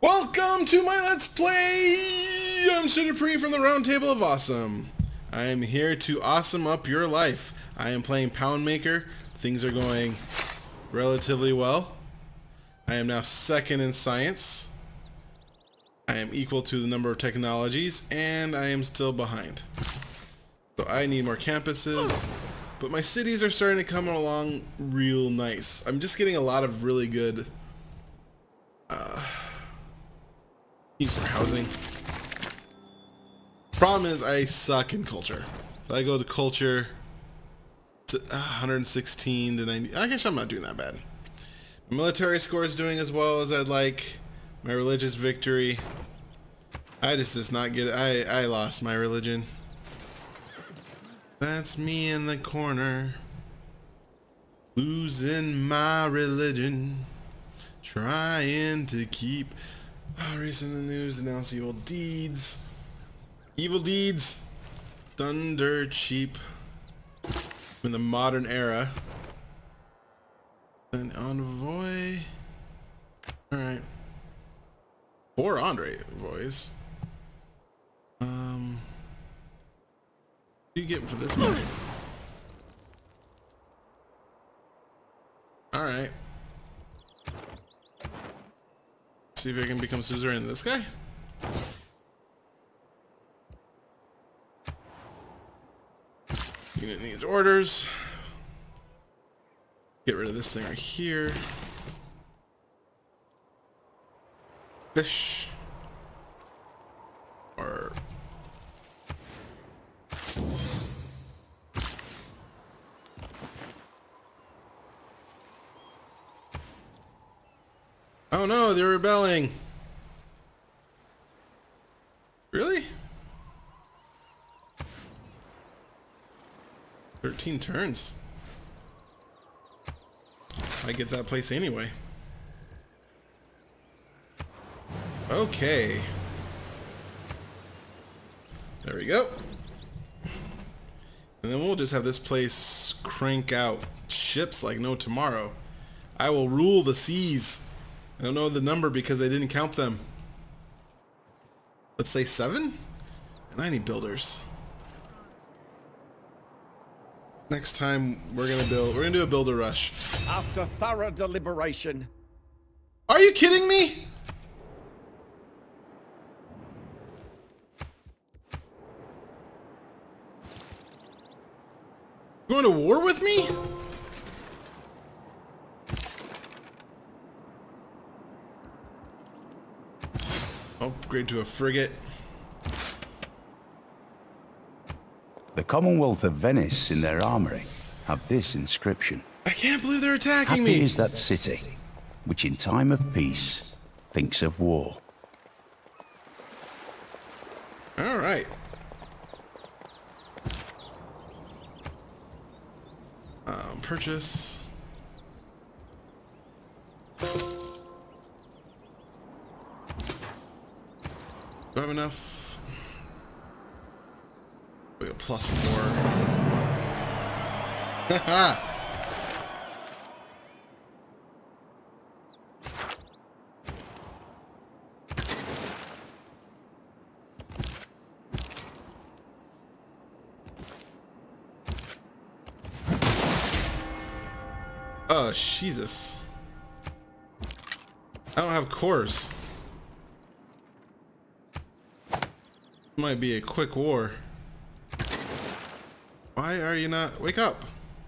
Welcome to my Let's Play! I'm Sir Dupree from the Round Table of Awesome. I am here to awesome up your life. I am playing Poundmaker. Things are going relatively well. I am now second in science. I am equal to the number of technologies, and I am still behind. So I need more campuses, but my cities are starting to come along real nice. I'm just getting a lot of really good needs for housing. Problem is I suck in culture. If I go to culture, 116 to 90. I guess I'm not doing that bad. My military score is doing as well as I'd like. My religious victory. I just not get it. I lost my religion. That's me in the corner. Losing my religion. Trying to keep. Recent in the news announce evil deeds. Evil deeds. Thunder cheap. In the modern era. An envoy. Alright. 4 envoys. What do you get for this guy? Alright. See if I can become suzerain in this guy. Unit needs orders. Get rid of this thing right here. Fish. Or oh no, they're rebelling. Really? 13 turns. I get that place anyway. Okay. There we go. And then we'll just have this place crank out ships like no tomorrow. I will rule the seas. I don't know the number because I didn't count them. Let's say 7? And I need builders. Next time we're gonna do a builder rush. After thorough deliberation. Are you kidding me? Going to war with me? Upgrade to a frigate. The Commonwealth of Venice in their armory have this inscription. I can't believe they're attacking Happy me. is that city, which in time of peace thinks of war. All right. Purchase. Do I have enough? We got +4. Haha. Oh, Jesus. I don't have cores. Might be a quick war. Why are you not? Wake up.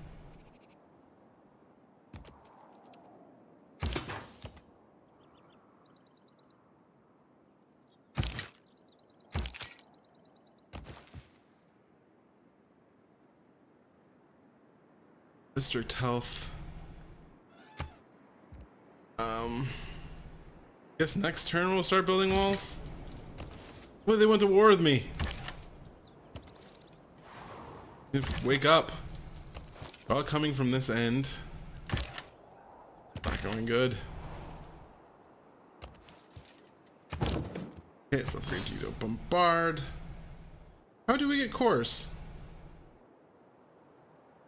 District health. Guess next turn we'll start building walls. Well, they went to war with me. Wake up. They're all coming from this end. Not going good. Okay, let's upgrade you to bombard. How do we get cores?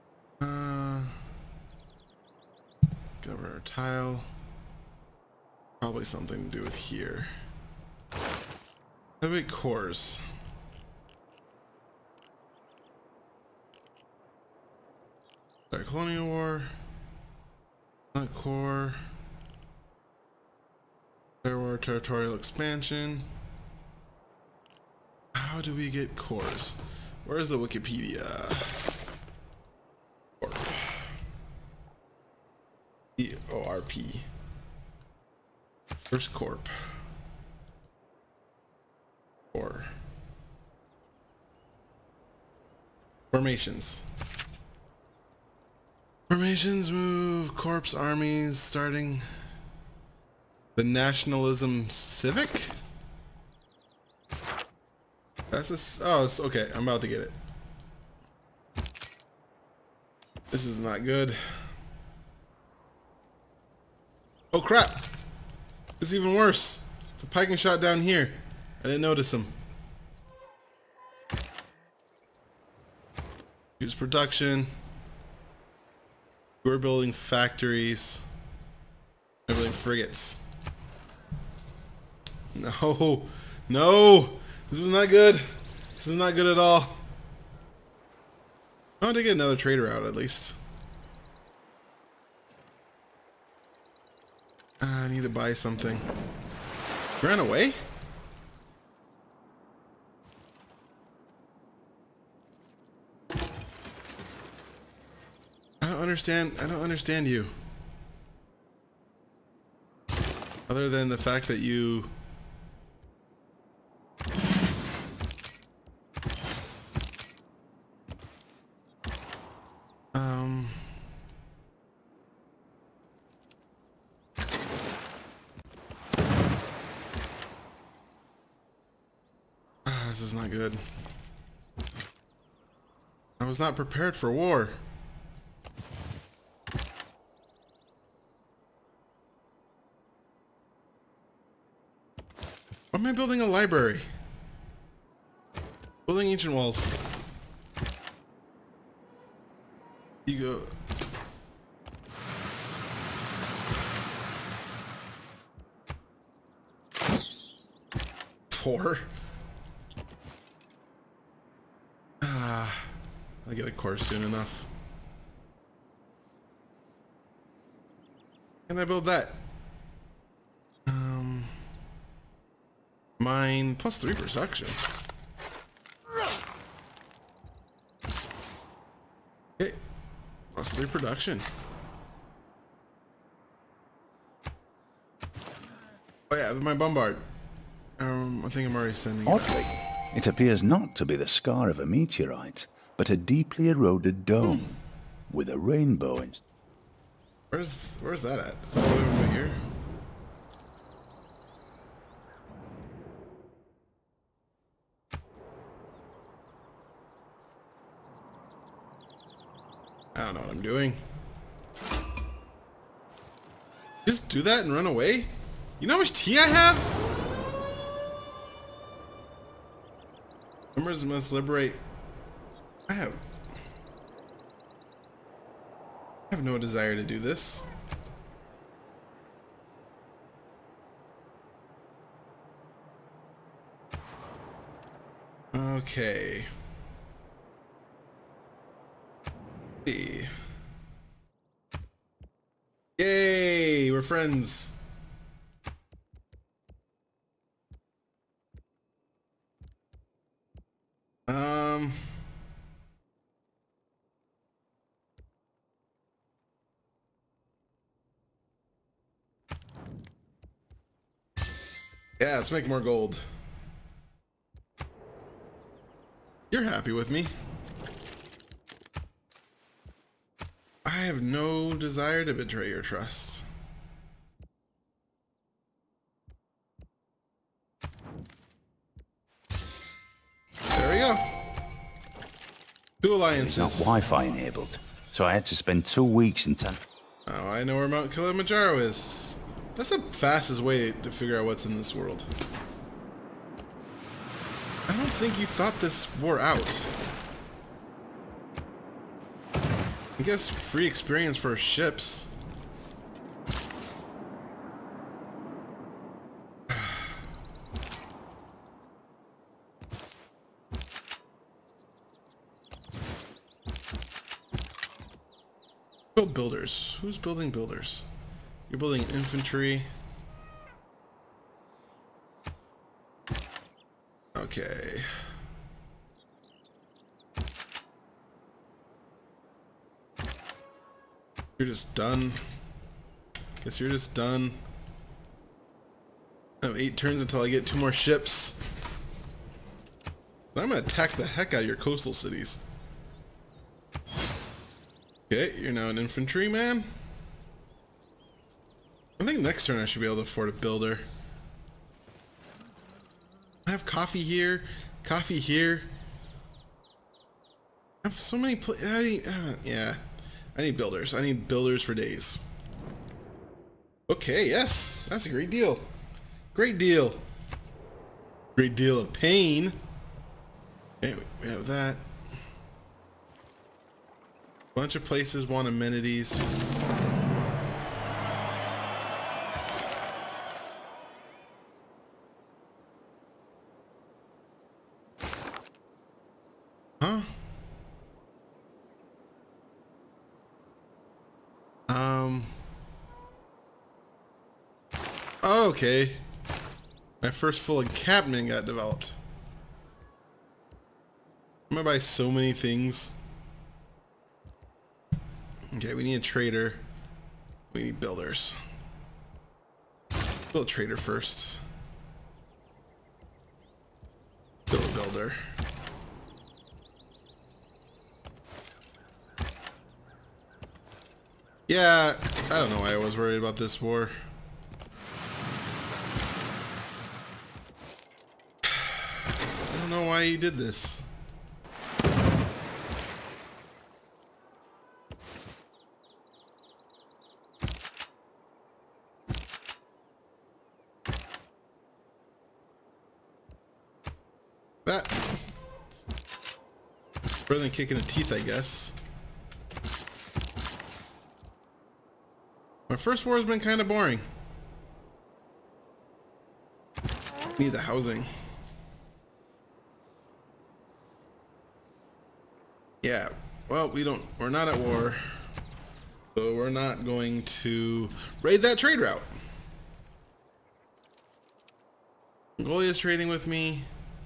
Governor tile. Probably something to do with here. Heavyweight cores. Sorry, Colonial War. Not core. War, territorial expansion. How do we get cores? Where's the Wikipedia? Corp. C-O-R-P. First corp. Or formations. Formations move corps armies starting the nationalism civic. That's a, oh, it's, okay. I'm about to get it. This is not good. Oh crap! This is even worse. It's a piking shot down here. I didn't notice him. Use production. We're building factories. We're building frigates. No, no, this is not good. This is not good at all. I want to get another trader out at least. I need to buy something. Ran away? I don't understand you. Other than the fact that you this is not good. I was not prepared for war. Why am I building a library? Building ancient walls. You go. Four. I'll get a course soon enough. Can I build that? Mine +3 production. Okay, +3 production. Oh yeah, my bombard. I think I'm already sending it. Oddly, it appears not to be the scar of a meteorite, but a deeply eroded dome with a rainbow in. Where's that at? Is that over here? I don't know what I'm doing. Just do that and run away? You know how much tea I have? Members must liberate. I have no desire to do this. Okay. Yay, we're friends. Yeah, let's make more gold. You're happy with me. I have no desire to betray your trust. There we go. 2 alliances. It's not Wi-Fi enabled, so I had to spend 2 weeks in town. Oh, I know where Mount Kilimanjaro is. That's the fastest way to figure out what's in this world. I don't think you thought this war out. I guess free experience for ships. Build builders. Who's building builders? You're building infantry. Okay. You're just done. Guess you're just done. I have 8 turns until I get 2 more ships. I'm gonna attack the heck out of your coastal cities. Okay, you're now an infantryman. I think next turn I should be able to afford a builder. I have coffee here, coffee here. I have so many yeah. I need builders. I need builders for days. Okay, yes. That's a great deal. Great deal. Great deal of pain. Okay, we have that. Bunch of places want amenities. Huh? Oh, okay. My first full encampment got developed. I'm gonna buy so many things. Okay, we need a trader. We need builders. Build a trader first. Build a builder. Yeah, I don't know why I was worried about this war. I don't know why he did this. That. Better than kicking the teeth, I guess. My first war has been kind of boring. Need the housing. Yeah, well, we're not at war. So we're not going to raid that trade route. Mongolia's trading with me.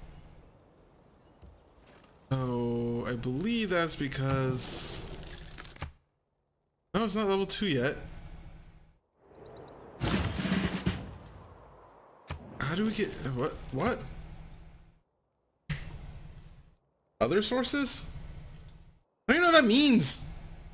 So I believe that's because... No, it's not level 2 yet. How do we get... What? Other sources? I don't even know what that means.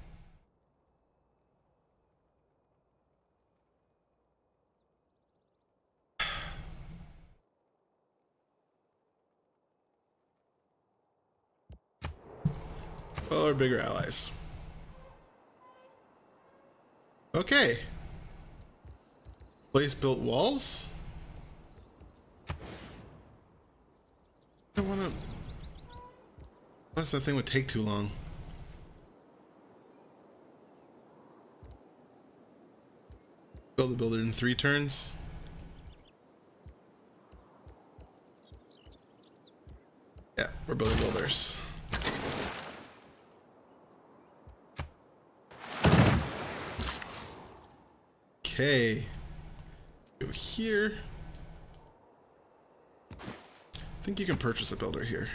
Well, our bigger allies. Okay. Place built walls. I don't want to... Plus that thing would take too long. Build the builder in 3 turns. Yeah, we're building builders. Okay. Go here. I think you can purchase a builder here.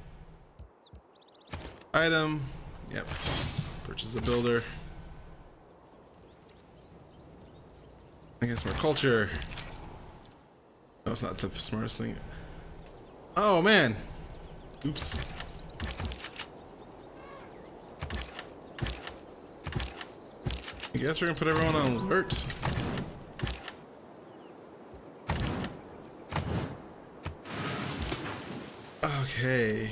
Item. Yep. Purchase a builder. I guess more culture. No, it's not the smartest thing. Oh man. Oops. I guess we're gonna put everyone on alert. Okay.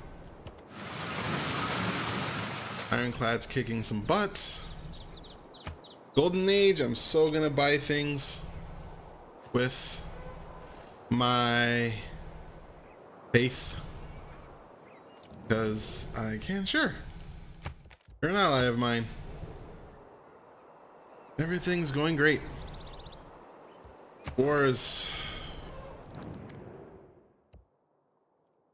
Ironclad's kicking some butt. Golden Age, I'm so gonna buy things with my faith. Because I can, sure. You're an ally of mine. Everything's going great. War is...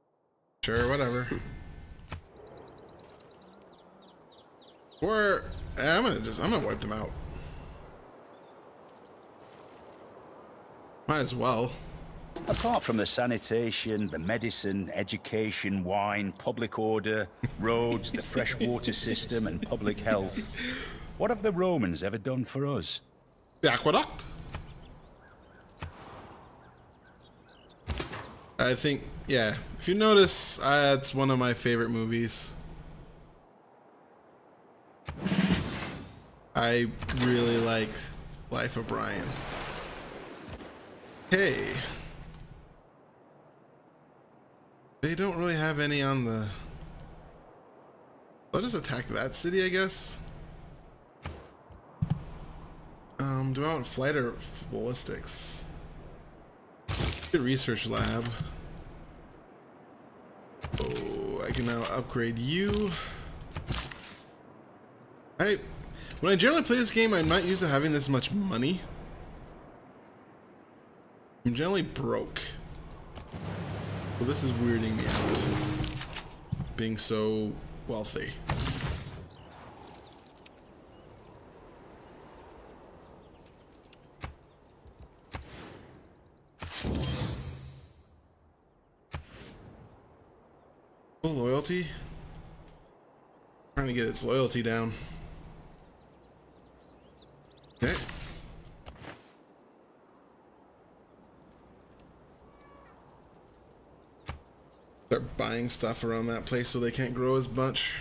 Sure, whatever. I'm gonna wipe them out. Might as well. Apart from the sanitation, the medicine, education, wine, public order, roads, the fresh water system, and public health, what have the Romans ever done for us? The aqueduct? I think, yeah. If you notice, it's one of my favorite movies. I really like Life of Brian. Hey. They don't really have any on the... I'll just attack that city, I guess. Do I want flight or ballistics? Good research lab. Oh, I can now upgrade you. When I generally play this game, I'm not used to having this much money. I'm generally broke. Well, this is weirding me out. Being so wealthy. Full loyalty? Trying to get its loyalty down. Okay. Start buying stuff around that place so they can't grow as much.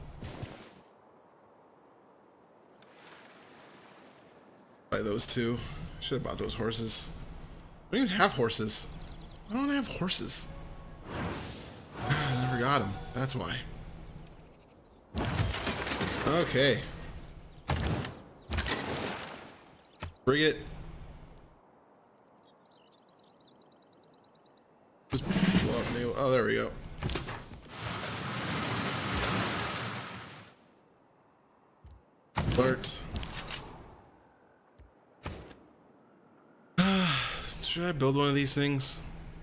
Buy those two. Should have bought those horses. I don't even have horses. I don't have horses. I never got them. That's why. Okay. Frigate. Just blow up naval. Oh, there we go. Alert. Should I build one of these things?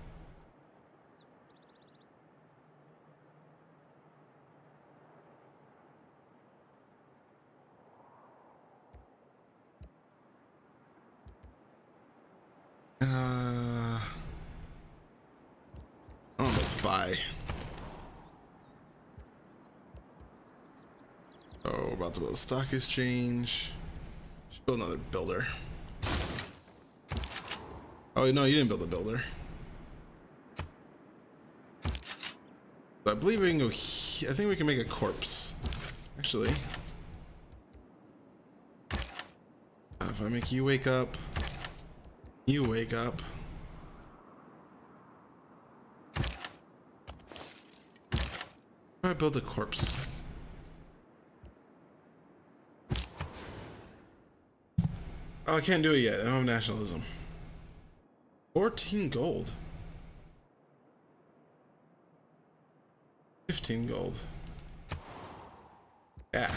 Spy. Oh, we're about to build a stock exchange. Should build another builder. Oh no, you didn't build a builder. I believe we can go. I think we can make a corpse. Actually, if I make you wake up, you wake up. I build a corpse. Oh, I can't do it yet. I don't have nationalism. 14 gold. 15 gold. Yeah.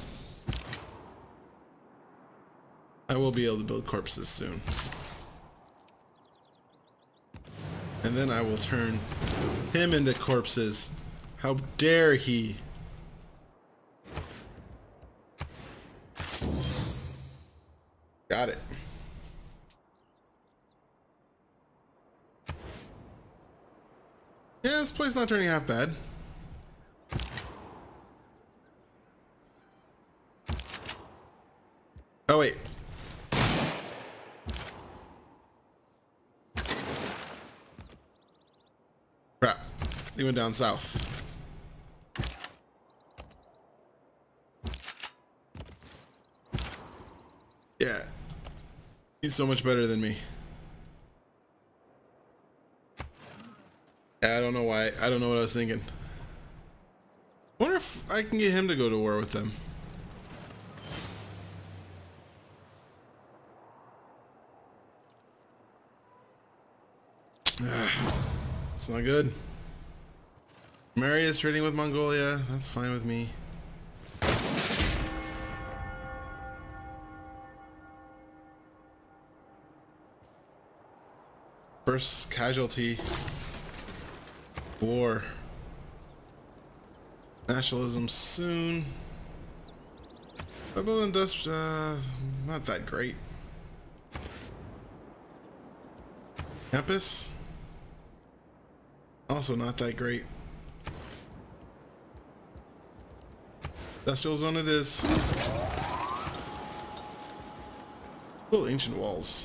I will be able to build corpses soon. And then I will turn him into corpses. How dare he? Got it. Yeah, this place not turning half bad. Oh wait. Crap. He went down south. Yeah. He's so much better than me. I don't know why. I don't know what I was thinking. I wonder if I can get him to go to war with them. It's not good. Marius trading with Mongolia. That's fine with me. First casualty. War. Nationalism soon. Double industrial, not that great. Campus, also not that great. Industrial zone it is. Cool ancient walls.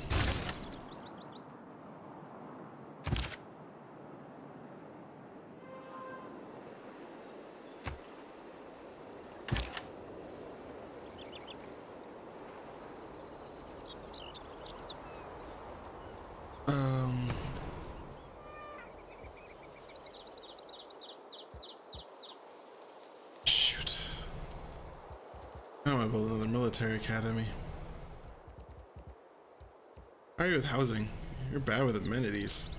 How am I building another military academy? How are you with housing? You're bad with amenities.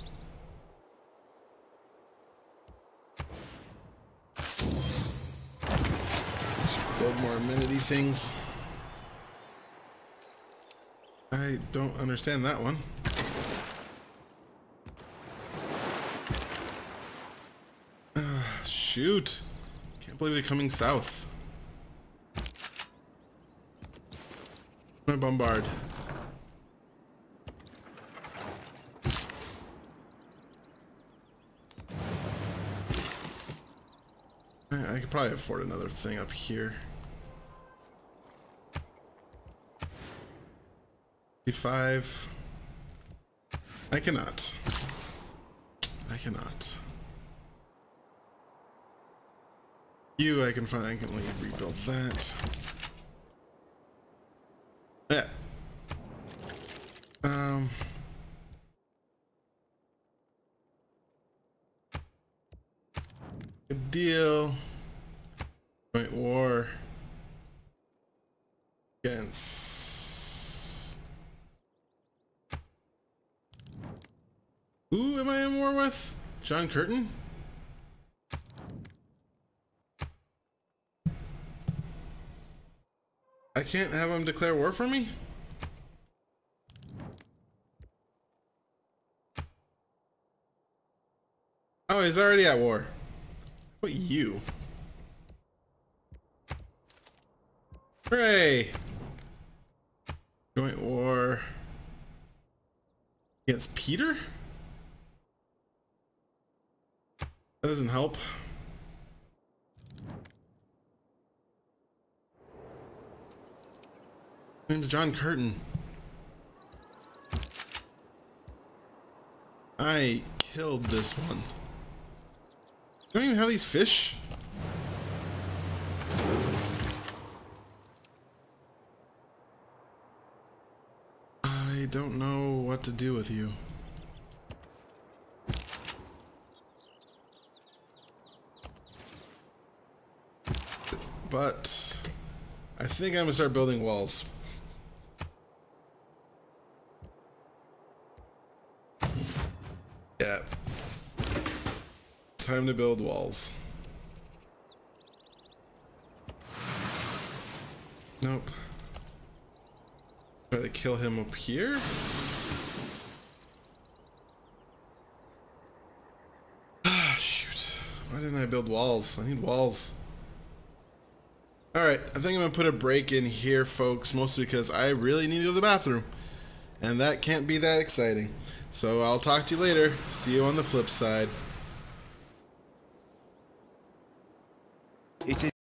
Should build more amenity things. I don't understand that one. Shoot. Can't believe they're coming south. I'm gonna bombard. I could probably afford another thing up here. 55. I cannot. I cannot. You, I can rebuild that. Yeah. Good deal. Joint war against. Who am I in war with? John Curtin? I can't have him declare war for me? Oh, he's already at war. What you? Hooray! Joint war against Peter? That doesn't help. Name's John Curtin. I killed this one. Don't even have these fish. I don't know what to do with you. But I think I'm gonna start building walls. Yeah. Time to build walls. Nope. Try to kill him up here. Ah, shoot. Why didn't I build walls? I need walls. Alright, I think I'm going to put a break in here, folks, mostly because I really need to go to the bathroom. And that can't be that exciting. So I'll talk to you later. See you on the flip side.